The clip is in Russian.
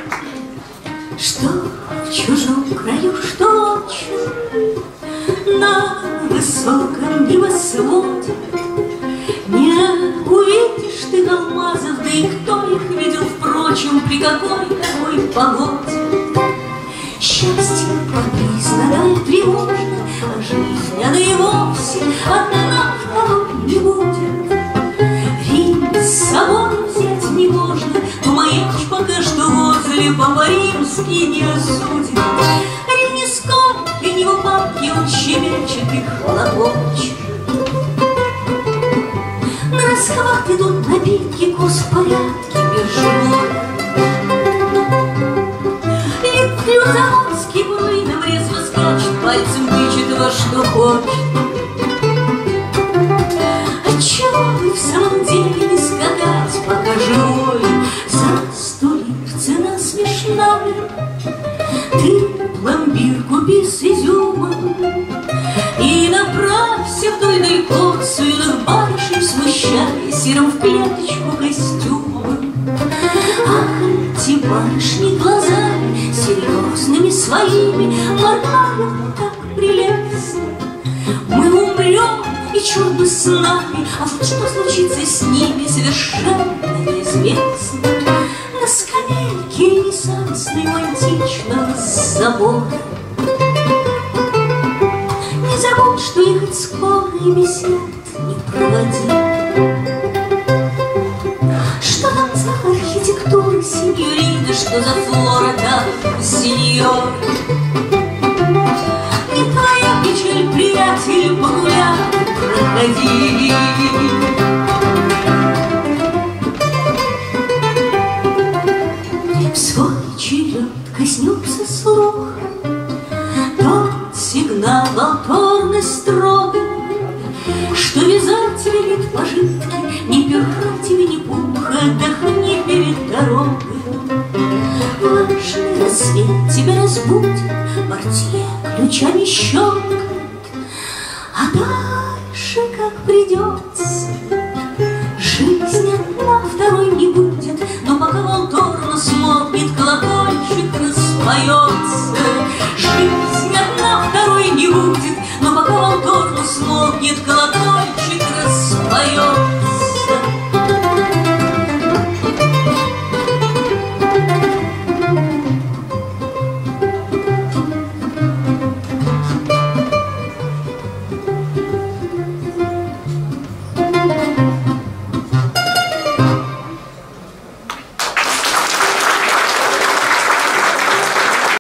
Что в чужом краю, что отчим, на высоком небосводе не увидишь ты алмазов, да и кто их видел, впрочем, при какой погоде. Счастье капризно, да и тревожно, а жизнь, она и вовсе одна второй не будет. Рим с собой взять не можно, но маяч пока что возле Папа Римский не осудит. Рим не скоро, и не в упадке, он щебечет и хлопочет. На расхват идут напитки, курс в порядке биржевой. Люзаводский буйным резво скачет, пальцем тычет во что хочет. Отчего вы в самом деле не скакать, пока живой? За 100 лир цена смешная. Ты пломбир купи с изюмом и направься вдоль далеко суетных барышей, смущая серым в клеточку костюмом. Ах, эти барышни глазами серьезными своими моргают так прелестно. Мы умрем, и черт бы с нами, а вот что случится с ними, совершенно неизвестно. На скамейке ренессансной у античного забора. Не забудь, что ехать скоро и бесед не проводи. Что там за архитектура, сеньорина, что за флора там, сеньор? Не твоя печаль, приятель, погуляй, проходи. В свой черед коснется слуха тот сигнал волторный строго, что вязать велит пожитки, не перха тебе, ни пуха, отдохни перед дорогой. Важный рассвет тебя разбудит, портье ключами щелкает, а дальше как придется. Жизнь одна второй не будет, но пока волторно